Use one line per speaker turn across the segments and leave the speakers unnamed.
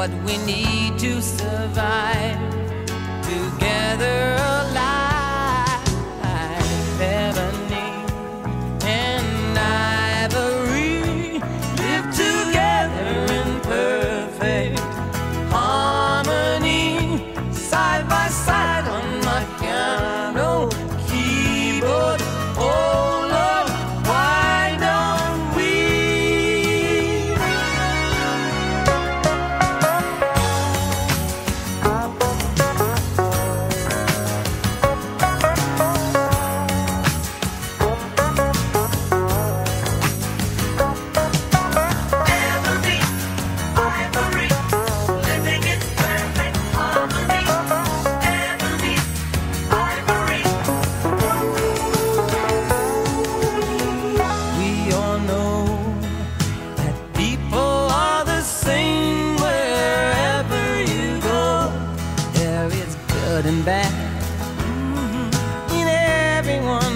what we need to survive. Together alive, ebony and ivory live together in perfect harmony, side by side on my piano keyboard. Oh Lord, why don't we?
Ebony, ivory, living in perfect harmony. Ebony, ivory.
We all know that people are the same wherever you go. There is good and bad in everyone.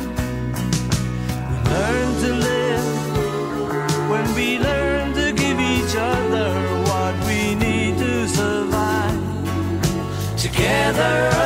We learn to live when we learn to give each other what we need to survive. Together